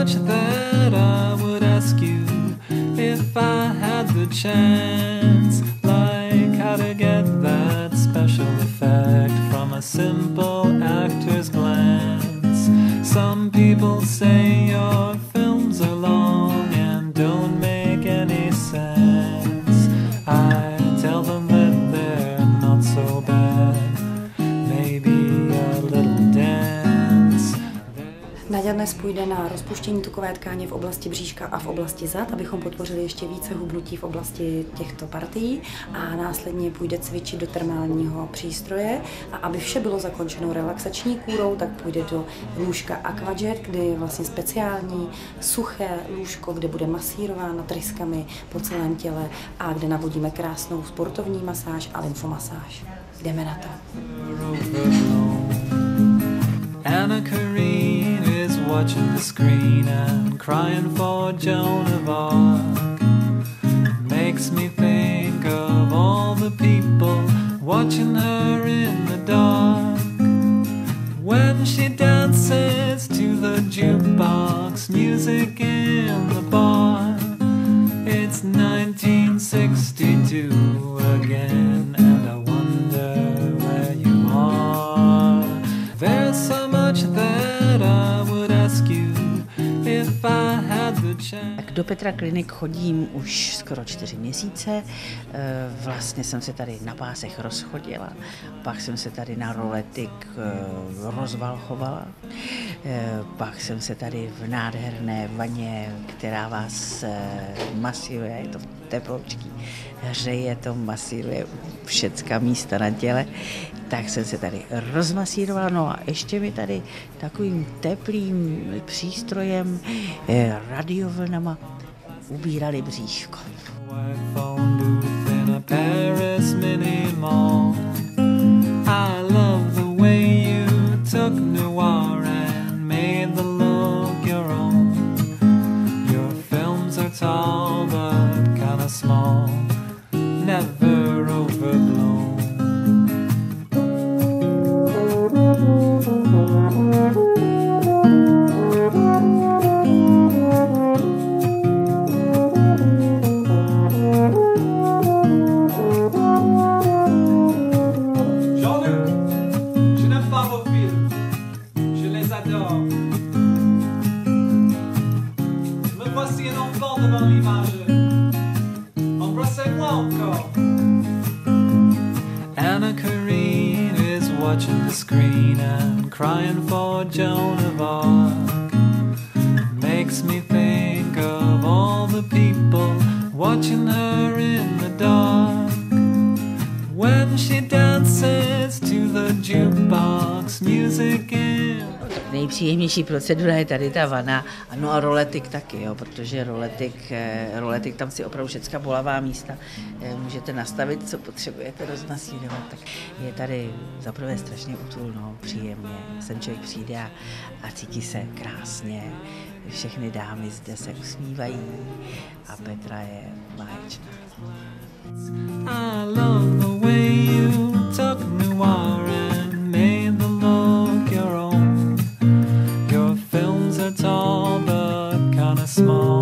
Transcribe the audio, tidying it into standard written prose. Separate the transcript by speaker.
Speaker 1: much that I would ask you if I had the chance, like how to get that special effect from a simple actor's glance. Some people say your films are long and don't make any sense. I tell them that they're not so bad, maybe a little dance.
Speaker 2: Naďa dnes půjde na rozpuštění tukové tkáně v oblasti bříška a v oblasti zad, abychom podpořili ještě více hubnutí v oblasti těchto partií, a následně půjde cvičit do termálního přístroje, a aby vše bylo zakončeno relaxační kůrou, tak půjde do lůžka Aquajet, kde je vlastně speciální suché lůžko, kde bude masírováno tryskami po celém těle a kde navodíme krásnou sportovní masáž a lymfomasáž. Jdeme na to.
Speaker 1: Anna Kareen is watching the screen and crying for Joan of Arc. Makes me think of all the people watching her in the dark. When she dances to the jukebox music in the bar. It's 1962 again, and I wonder where you are. There's so much that I would ask you if I had the chance.
Speaker 3: Tak do Petra Klinik chodím už skoro 4 měsíce. Vlastně jsem se tady na pásech rozchodila, pak jsem se tady na roletik rozvalchovala, pak jsem se tady v nádherné vaně, která vás masíruje, je to teploučký, hřeje to, masíruje všecka místa na těle, tak jsem se tady rozmasírovala, no a ještě mi tady takovým teplým přístrojem, radiovlnama ubírali bříško.
Speaker 1: I love the way you took noir and made the look your own. Your films are tall but kinda small, never overblown. Anna Kareen is watching the screen and crying for Joan of Arc. Makes me think of all the people watching her in the dark. When she dances to the jukebox music in.
Speaker 3: Nejpříjemnější procedura je tady ta vana, no a roletik taky, jo, protože roletik tam si opravdu všecka bolavá místa můžete nastavit, co potřebujete rozmasírovat, tak je tady zaprvé strašně útulno, příjemně, sem člověk přijde a cítí se krásně, všechny dámy zde se usmívají a Petra je báječná.
Speaker 1: I love the way you took noir and made the look your own. Your films are tall but kinda small.